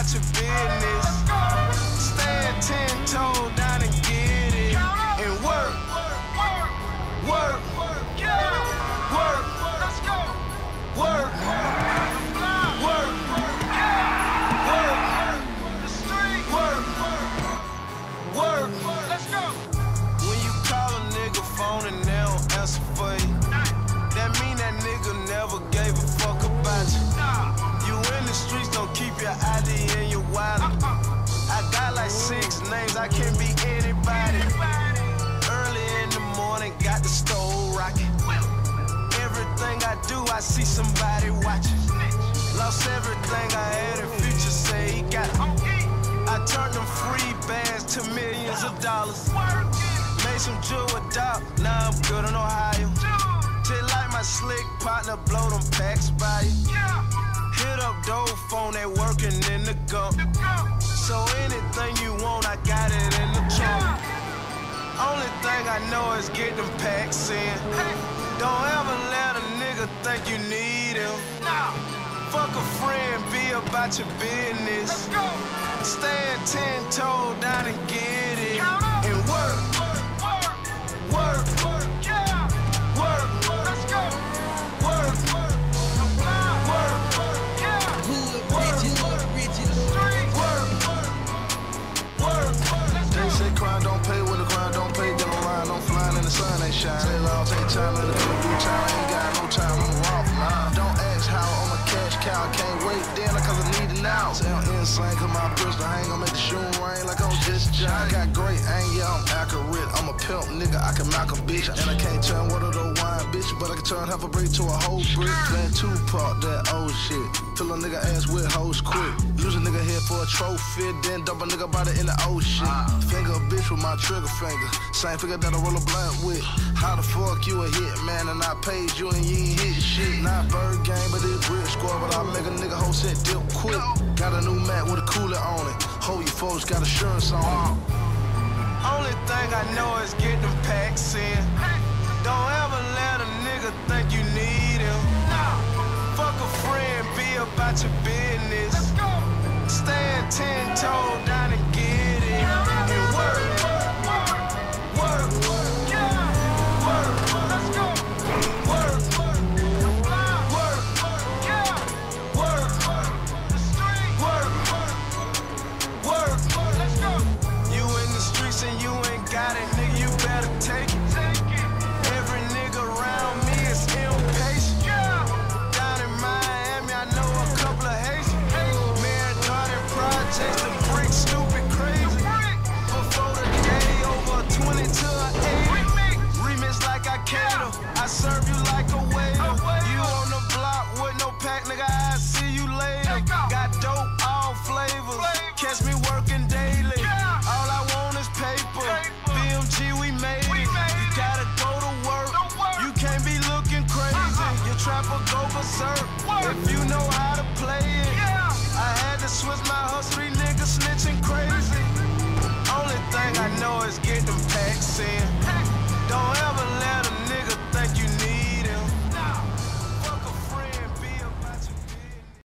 about your business. Stand 10 toes down and get it. And work, work, work, let's go. Work, work, work, let's go. When you call a nigga phone and they don't answer for you, that mean that nigga never gave a fuck about you. You in the streets, don't keep your ID in your wallet. I got like 6 names, I can be anybody. Early in the morning, got the stove rocking. Everything I do, I see somebody watching. Lost everything I had and Future say he got it. I turned them free bands to millions of dollars. Made some jewel dope, now I'm good in Ohio. Just like my slick partner, blow them packs by you. Hit up dope phone, they working in the gump. So anything you want, I got it in the trunk. Only thing I know is get them packs in. Don't ever let a nigga think you need him. Fuck a friend, be about your business. Stand 10 toes down and get it. And work, work, work, let's go. Work, work, they say crime don't pay, when the crime don't pay, then I'm lying, I'm flying in the sun, ain't shine. Say law, take time, let it do time, I ain't got no time, I'm off. Don't ask how, I'm a cash cow, I can't wait then, cause I need it now. Say I'm insane, cause my pistol hang, I'll make the shoe rain like I'm just John. I got great aim, yeah, I'm accurate, I'm a pimp, nigga, I can knock a bitch. And I can't turn water to wine, bitch, but I can turn half a brick to a whole brick. Playing Tupac, that old shit, fill a nigga ass with hoes quick. Use a nigga head for a trophy, then dump a nigga body in the ocean. Finger a bitch with my trigger finger, same finger that I roll a blunt with. How the fuck you a hit, man, and I paid you and you ain't hit shit. Not bird game, but it's brick score, but I make a nigga whole set dip quick. Got a new mat with a cooler on it, hold your folks got assurance on it. Only thing I know is get them packs in. Don't ever let a nigga think you need him. Fuck a friend, be about your business. Stand 10 toes down.